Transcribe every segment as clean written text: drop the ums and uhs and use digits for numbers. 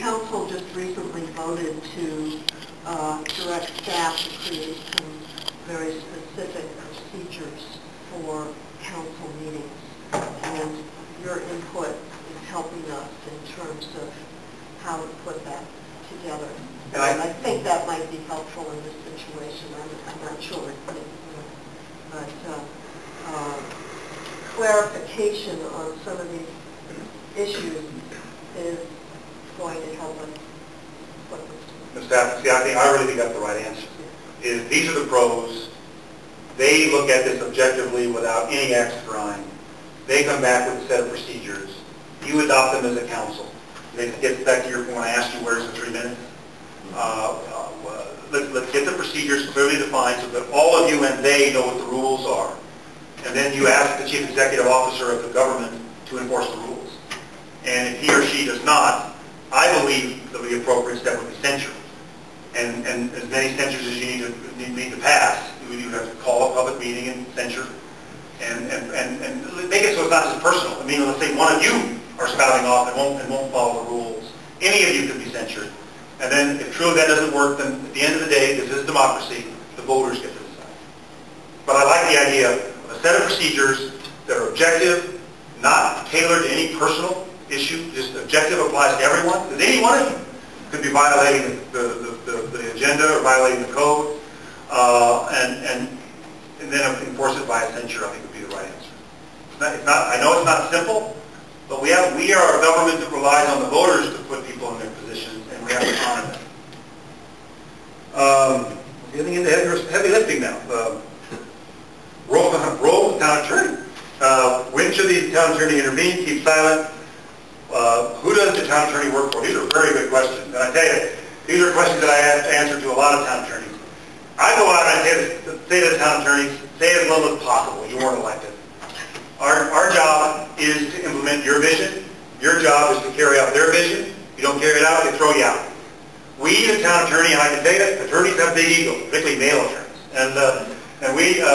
council just recently voted to direct staff to create some very specific procedures for council meetings, and your input is helping us in terms of how to put that together. And I think that might be helpful in this situation. I'm not sure, but clarification on some of these issues is going to help us put this together. Ms. Staff, see, I really think that's the right answer. Is these are the pros. They look at this objectively without any axe to grind. They come back with a set of procedures. You adopt them as a council. It gets back to your point. I asked you where's the 3 minutes. Let's get the procedures clearly defined so that all of you and they know what the rules are. And then you ask the chief executive officer of the government to enforce the rules. And if he or she does not, I believe that the appropriate step would be censure. And as many censures as you need to pass, you would have to call a public meeting and censure. And make it so it's not just personal. I mean, let's say one of you are spouting off and won't follow the rules. Any of you could be censured. And then if truly that doesn't work, then at the end of the day, this is democracy. The voters get to decide. But I like the idea of a set of procedures that are objective, not tailored to any personal issue, just objective applies to everyone. Because any one of you could be violating the agenda or violating the code, and then enforce it by a censure, I think would be the right answer. It's not, I know it's not simple, but we are a government that relies on the voters to put people in their positions, and we have to honor them. Getting into heavy lifting now. Role of the town attorney. When should the town attorney intervene? Keep silent. Who does the town attorney work for? These are very good questions. And I tell you, these are questions that I have to answer to a lot of town attorneys. I go out and I say to the town attorneys, say as little as possible. You weren't elected. Our job is to implement your vision. Your job is to carry out their vision. If you don't carry it out, they throw you out. We, the town attorney, and I can tell you, attorneys have big egos, particularly male attorneys. And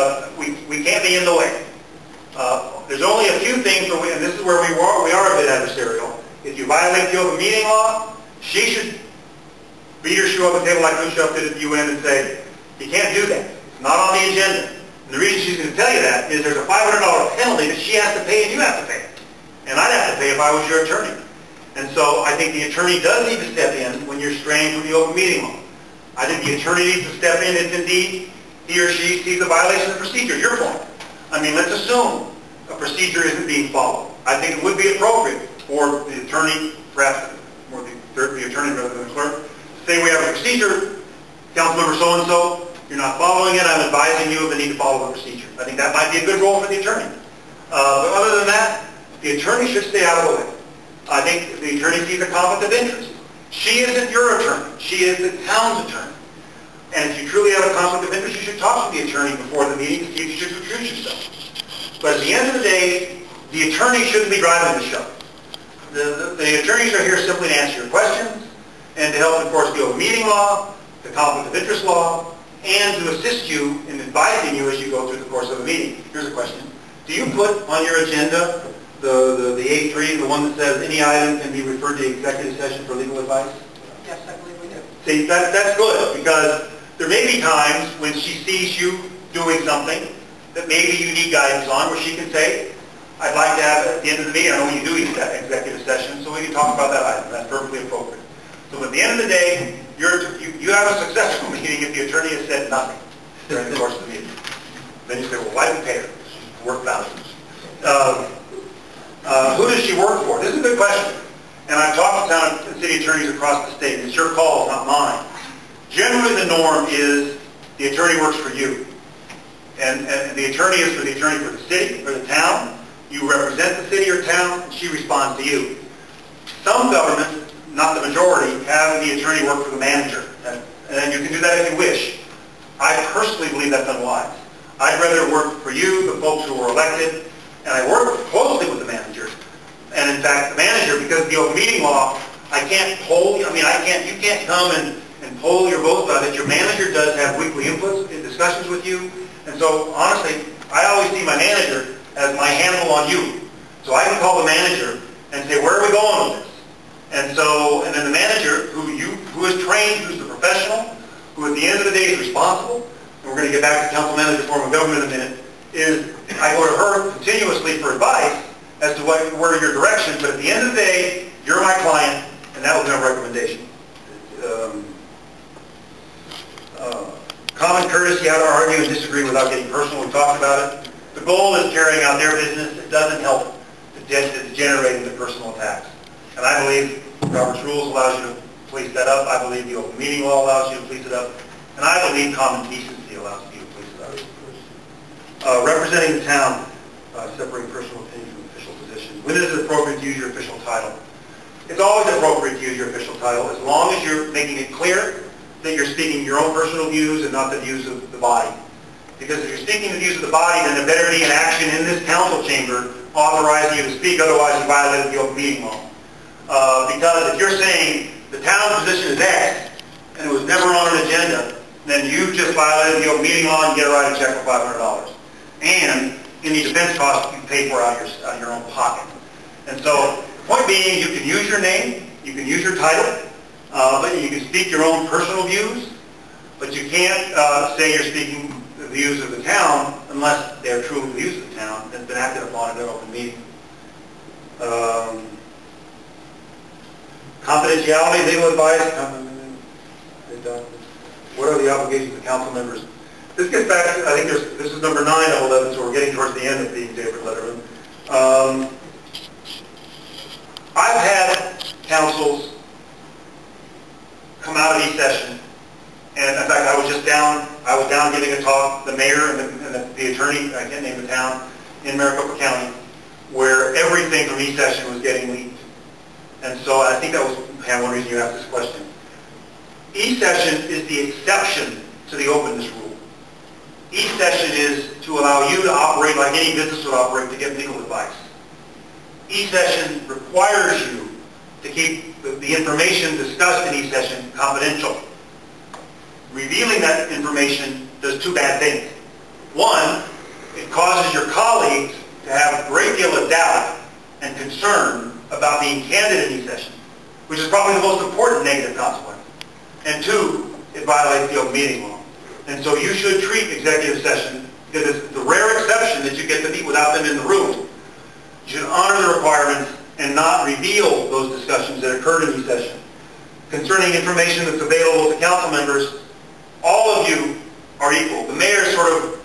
we can't be in the way. There's only a few things, and this is where we are a bit adversarial. If you violate the open meeting law, she should beat her shoe up a table like Khrushchev did at the UN and say, you can't do that. It's not on the agenda. And the reason she's going to tell you that is there's a $500 penalty that she has to pay and you have to pay. And I'd have to pay if I was your attorney. And so I think the attorney does need to step in when you're straying from the open meeting law. I think the attorney needs to step in if indeed he or she sees a violation of the procedure. Your point. I mean, let's assume a procedure isn't being followed. I think it would be appropriate for the attorney, perhaps more the attorney rather than the clerk, to say we have a procedure, Councilmember so-and-so, you're not following it, I'm advising you of the need to follow the procedure. I think that might be a good role for the attorney. But other than that, the attorney should stay out of the way. I think the attorney sees a conflict of interest. She isn't your attorney. She is the town's attorney. And if you truly have a conflict of interest, you should talk to the attorney before the meeting to see if you should recuse yourself. But at the end of the day, the attorney shouldn't be driving the show. The attorneys are here simply to answer your questions and to help enforce the open meeting law, the conflict of interest law, and to assist you in advising you as you go through the course of a meeting. Here's a question. Do you put on your agenda the A3, the one that says any item can be referred to executive session for legal advice? Yes, I believe we do. See, that's good, because there may be times when she sees you doing something that maybe you need guidance on, where she can say, I'd like to have, at the end of the meeting, I know you do executive session, so we can talk about that item. That's perfectly appropriate. So at the end of the day, you have a successful meeting if the attorney has said nothing during the course of the meeting. Then you say, well, why do we pay her? She's work values. Who does she work for? This is a good question. And I've talked to town and city attorneys across the state. It's your call, not mine. Generally, the norm is the attorney works for you. And the attorney is for the attorney for the city or the town. You represent the city or town, and she responds to you. Some governments, not the majority, have the attorney work for the manager. And you can do that if you wish. I personally believe that's unwise. I'd rather work for you, the folks who were elected, and I work closely with the manager. And in fact, the manager, because of the open meeting law, I can't poll, you can't come and poll your votes on it. Your manager does have weekly inputs and discussions with you. And so, honestly, I always see my manager as my handle on you. So I can call the manager and say, where are we going with this? And then the manager, who is trained, who's the professional, who at the end of the day is responsible, and we're going to get back to council manager form of government in a minute, is I go to her continuously for advice as to where your direction, but at the end of the day, you're my client, and that was my recommendation. Common courtesy, how to argue and disagree without getting personal. We talked about it. The goal is carrying out their business. It doesn't help to generate the personal attacks. And I believe Robert's Rules allows you to police that up. I believe the open meeting law allows you to police it up. And I believe common decency allows you to police it up. Representing the town, separating personal opinion from official positions. When is it appropriate to use your official title? It's always appropriate to use your official title as long as you're making it clear that you're speaking your own personal views and not the views of the body. Because if you're speaking the views of the body, then there better be an action in this council chamber authorizing you to speak, otherwise you violated the open meeting law. Because if you're saying the town's position is X, and it was never on an agenda, then you just violated the open meeting law and you get to write a check for $500. And any defense costs you pay for out of your own pocket. And so, the point being, you can use your name, you can use your title, but you can speak your own personal views, but you can't say you're speaking the views of the town unless they're truly the views of the town that's been acted upon in an open meeting. Confidentiality, legal advice. What are the obligations of council members? This gets back to, I think this is number 9 of 11, so we're getting towards the end of being David Letterman. I've had councils come out of each session, and in fact I was down giving a talk, the mayor and the attorney, I can't name the town, in Maricopa County, where everything from each session was getting leaked. And so I think that was one reason you asked this question. Each session is the exception to the openness rule. Each session is to allow you to operate like any business would operate to get legal advice. Each session requires you to keep the information discussed in each session confidential. Revealing that information does 2 bad things. One, it causes your colleagues to have a great deal of doubt and concern about being candid in each session, which is probably the most important negative consequence. And 2, it violates the open meeting law. And so you should treat executive session, because it's the rare exception that you get to meet without them in the room. You should honor the requirements and not reveal those discussions that occurred in each session. Concerning information that's available to council members, all of you are equal. The mayor is sort of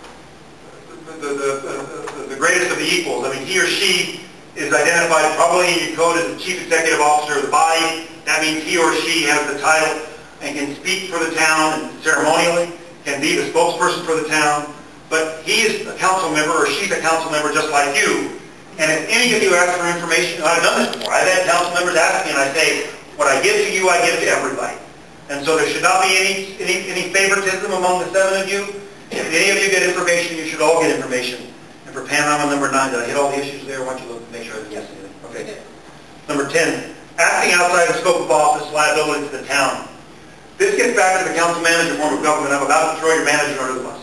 the greatest of the equals. I mean, he or she is identified probably in your code as the chief executive officer of the body. That means he or she has the title and can speak for the town and ceremonially, can be the spokesperson for the town. But he is a council member or she's a council member just like you. And if any of you ask for information, I've done this before. I've had council members ask me and I say, what I give to you, I give to everybody. And so there should not be any favoritism among the 7 of you. If any of you get information, you should all get information. And for panorama number 9, did I hit all the issues there? Why don't you look and make sure I didn't yes anything? Okay. Number 10, acting outside the scope of office, liability to the town. This gets back to the council manager form of government. I'm about to throw your manager under the bus.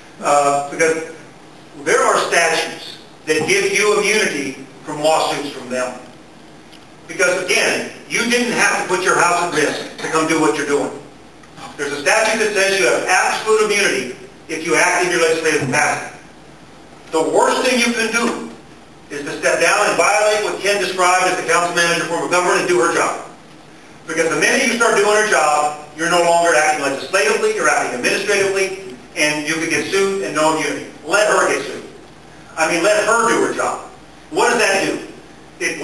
Because there are statutes that give you immunity from lawsuits from them. Because again, you didn't have to put your house at risk to come do what you're doing. There's a statute that says you have absolute immunity if you act in your legislative capacity. The worst thing you can do is to step down and violate what Ken described as the council manager form of government and do her job. Because the minute you start doing her job, you're no longer acting legislatively, you're acting administratively, and you could get sued and no immunity. Let her get sued. I mean, let her do her job. What does that do? It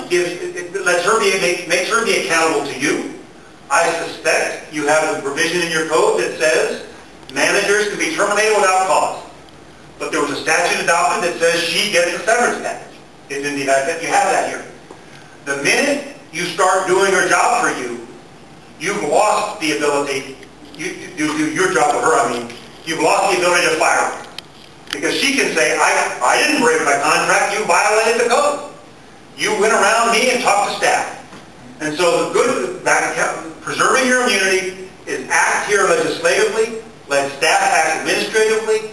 lets her makes her be accountable to you. I suspect you have a provision in your code that says managers can be terminated without cause. But there was a statute adopted that says she gets a severance package. If indeed you have that here. The minute you start doing her job for you, you've lost the ability, you do your job for her, I mean, you've lost the ability to fire her. Because she can say, I didn't break my contract, you violated the code. You went around me and talked to staff. And so the good, preserving your immunity is act here legislatively, let staff act administratively,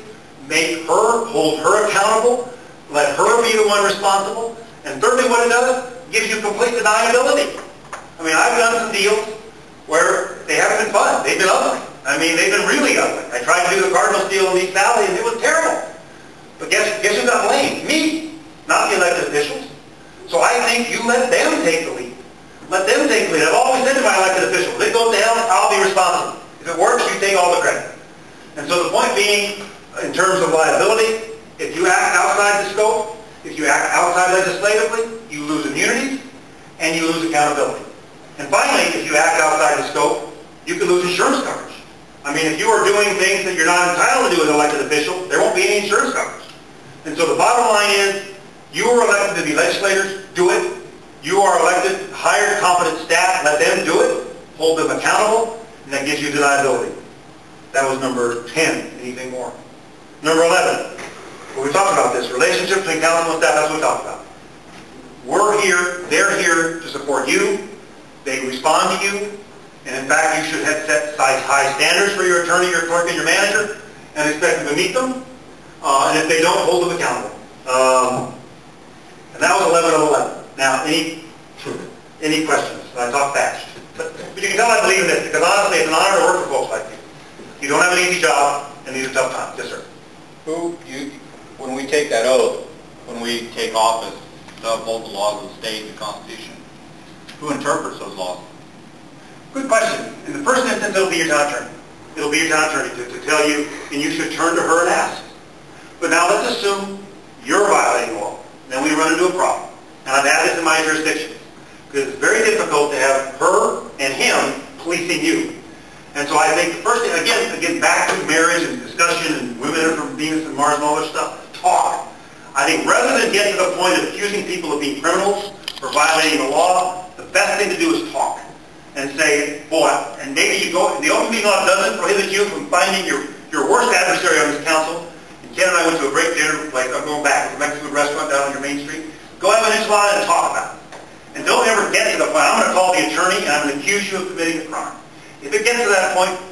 hold her accountable, let her be the one responsible, and thirdly what it does, gives you complete deniability. I I mean, I've done some deals where they haven't been fun. They've been ugly. I mean, they've been really ugly. I tried to do the Cardinals deal in East Valley, and it was terrible. But guess who got blamed? Me, not the elected officials. So I think you let them take the lead. Let them take the lead. I've always said to my elected officials, if it goes to hell, I'll be responsible. If it works, you take all the credit. And so the point being, in terms of liability, if you act outside the scope, if you act outside legislatively, you lose immunity and you lose accountability. And finally, if you act outside the scope, you can lose insurance coverage. I mean, if you are doing things that you're not entitled to do as an elected official, there won't be any insurance coverage. And so the bottom line is, you are elected to be legislators, do it. You are elected, hire competent staff, let them do it, hold them accountable, and that gives you deniability. That was number 10. Anything more? Number 11. Well, we talked about this. Relationship between council and staff, that's what we talked about. We're here, they're here to support you. They respond to you. And in fact, you should have set high standards for your attorney, your clerk, and your manager, and expect them to meet them. And if they don't, hold them accountable. And that was 11 of 11. Now, any questions? I talk fast. But you can tell I believe in this, because honestly, it's an honor to work for folks like you. You don't have an easy job, and these are tough times. Yes, sir. When we take that oath, when we take office to uphold the laws of the state and the Constitution, who interprets those laws? Good question. In the first instance, it'll be your town attorney. It'll be your town attorney to tell you, and you should turn to her and ask. But now let's assume you're violating the law. Then we run into a problem. And I've had this in my jurisdiction. Because it's very difficult to have her and him policing you. And so I think the first thing, again, back to marriage and discussion and women are from Venus and Mars and all this stuff, talk. I think rather than get to the point of accusing people of being criminals for violating the law, the best thing to do is talk. And say, boy, and maybe you go, the open meeting law doesn't prohibit you from finding your worst adversary on this council. And Ken and I went to a great dinner place, I'm going back, a Mexican restaurant down on your main street. Go have an enchilada and talk about it. And don't ever get to the point, I'm going to call the attorney and I'm going to accuse you of committing a crime. If it gets to that point,